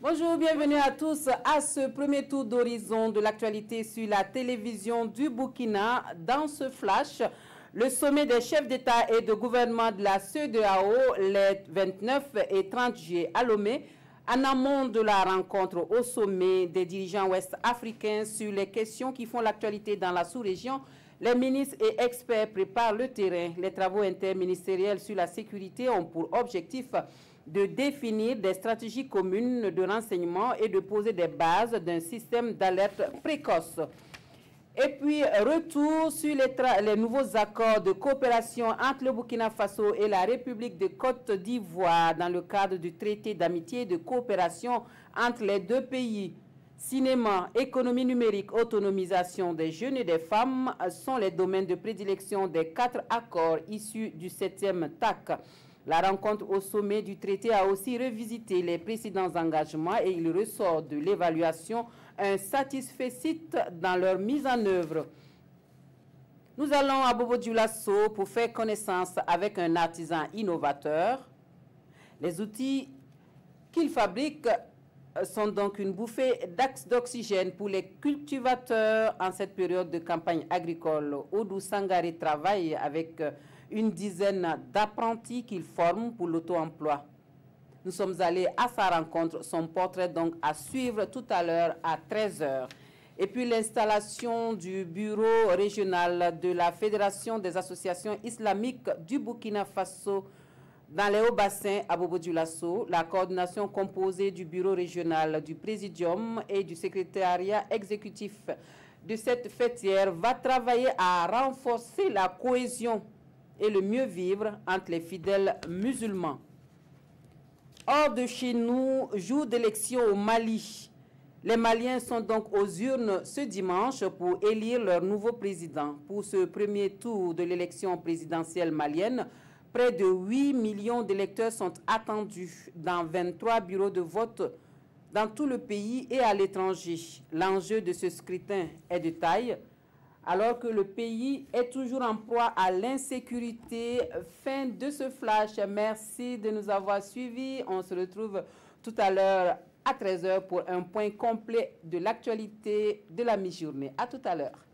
Bonjour, bienvenue à tous à ce premier tour d'horizon de l'actualité sur la télévision du Burkina. Dans ce flash, le sommet des chefs d'État et de gouvernement de la CEDEAO les 29 et 30 juillet à Lomé, en amont de la rencontre au sommet des dirigeants ouest-africains sur les questions qui font l'actualité dans la sous-région. Les ministres et experts préparent le terrain. Les travaux interministériels sur la sécurité ont pour objectif de définir des stratégies communes de renseignement et de poser des bases d'un système d'alerte précoce. Et puis, retour sur les nouveaux accords de coopération entre le Burkina Faso et la République de Côte d'Ivoire dans le cadre du traité d'amitié et de coopération entre les deux pays. Cinéma, économie numérique, autonomisation des jeunes et des femmes sont les domaines de prédilection des 4 accords issus du 7e TAC. La rencontre au sommet du traité a aussi revisité les précédents engagements et il ressort de l'évaluation un satisfecit dans leur mise en œuvre. Nous allons à Bobo Dioulasso pour faire connaissance avec un artisan innovateur. Les outils qu'il fabrique sont donc une bouffée d'oxygène pour les cultivateurs en cette période de campagne agricole. Oudou Sangaré travaille avec une dizaine d'apprentis qu'il forme pour l'auto-emploi. Nous sommes allés à sa rencontre, son portrait donc à suivre tout à l'heure à 13 h. Et puis l'installation du bureau régional de la Fédération des associations islamiques du Burkina Faso dans les hauts-bassins à Bobo Dioulasso, la coordination composée du bureau régional, du présidium et du secrétariat exécutif de cette fêtière va travailler à renforcer la cohésion et le mieux vivre entre les fidèles musulmans. Hors de chez nous, jour d'élection au Mali. Les Maliens sont donc aux urnes ce dimanche pour élire leur nouveau président. Pour ce premier tour de l'élection présidentielle malienne, près de 8 millions d'électeurs sont attendus dans 23 bureaux de vote dans tout le pays et à l'étranger. L'enjeu de ce scrutin est de taille, alors que le pays est toujours en proie à l'insécurité. Fin de ce flash. Merci de nous avoir suivis. On se retrouve tout à l'heure à 13 h pour un point complet de l'actualité de la mi-journée. À tout à l'heure.